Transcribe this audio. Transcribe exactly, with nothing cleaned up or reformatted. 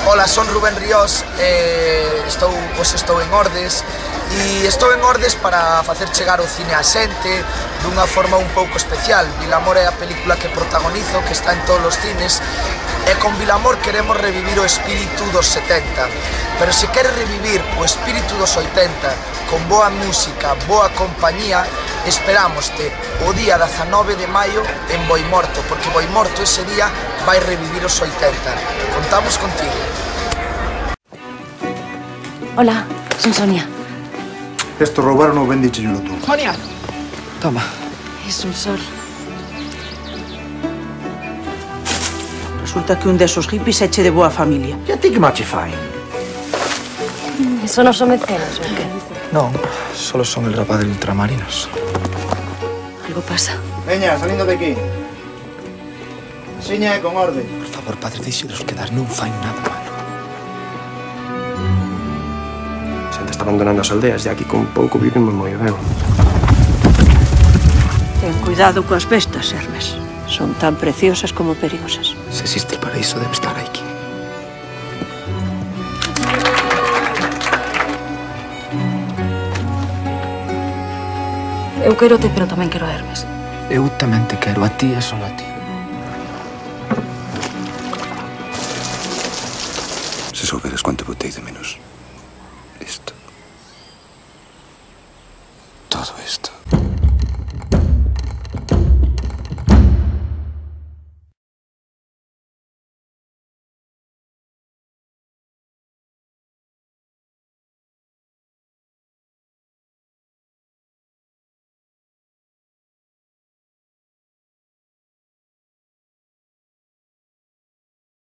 Ola, son Rubén Ríos, eh, estou, pois estou en Ordes e estou en Ordes para facer chegar o cine a xente dunha forma un pouco especial. Vilamor é a película que protagonizo, que está en todos os cines, e con Vilamor queremos revivir o espírito dos setenta, pero se queres revivir o espírito dos oitenta con boa música, boa compañía, esperámoste o día dezanove de maio en Boimorto, porque Boimorto ese día vai revivir os oitenta. Contamos contigo. Hola, son Sonia. Esto roubaron ou vendíchelo tú? Sonia! Toma. Es un sol. Resulta que un desos hippies eche de boa familia. E a ti que mache fai? ¿Eso no son mecenas o qué? No, solo son el rapaz de ultramarinos. Algo pasa. Veña, salindo de aquí. Seña con orde. Por favor, padre, deixelos quedar, non fai nada malo. Xente está abandonando as aldeas e aquí con pouco vivimos moi ben. Ten cuidado coas bestas, Hermes. Son tan preciosas como perigosas. Se existe el paraíso, debe estar aquí. Eu quero-te, pero tamén quero a Hermes. Eu tamén te quero, a ti e solo a ti. Se souberes cuánto botei de menos.